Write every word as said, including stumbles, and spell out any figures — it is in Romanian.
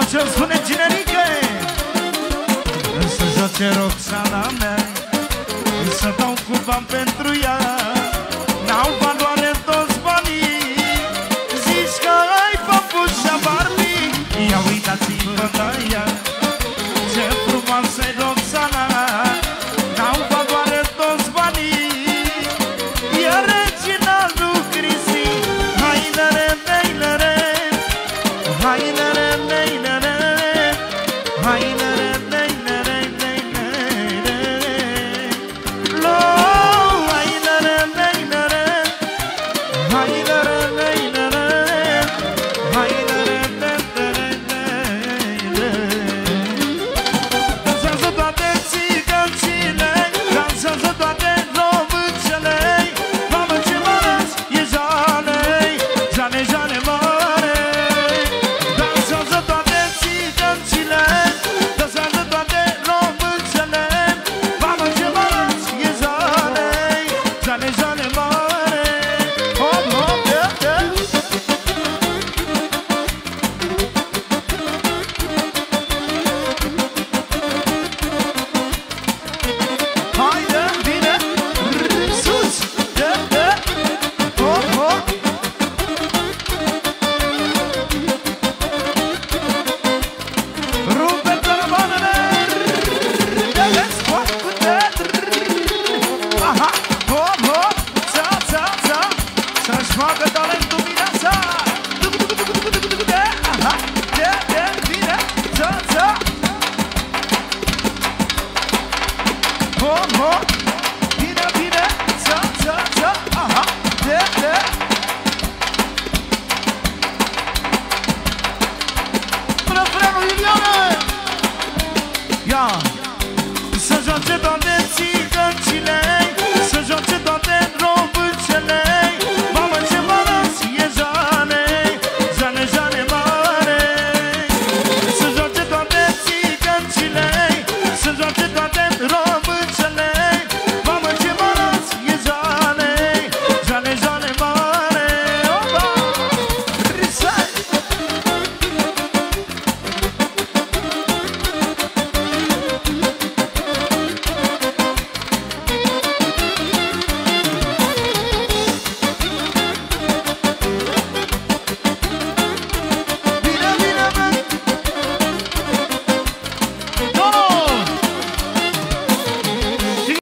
ce-mi spune generică. Să joace Roxana mea, să dau cu bani pentru ea. N-au valoare toți banii, zici că ai papușa Barbie. Ia uitați-vă la ea, ce frumoasă e Roxana. N-au valoare toți banii, e regina lui Cristi. Hai nere, nei nere, hai nere, nei nere, hai nere, nei nere, nei nere, lo, hai nere, nei nere, hai nere, nei nere, hai nere, nei nere. Dansează toate țigăncile, dansează toate româncele. Mamă, ce măreț e Janei, Jane, Jane mare. Dansează toate țigăncile, dansează toate româncele. Mamă, ce măreț e Janei, Jane, Jane mare. Hop, hop, yeah, yeah. Haide, bine, sus, de, de, hop, hop. Rupe caravanele, de, de, scot, de, aha, hop, hop, ța, ța, ța, să-și facă talentul mireasa. De, aha, de, de, bine, ța, ța. Hop, hop, bine, bine, ța, ța, ța, aha, de, de. Refrenul, Iuliane! Ia! Să joace toate țigăncile, să joace toate româncele.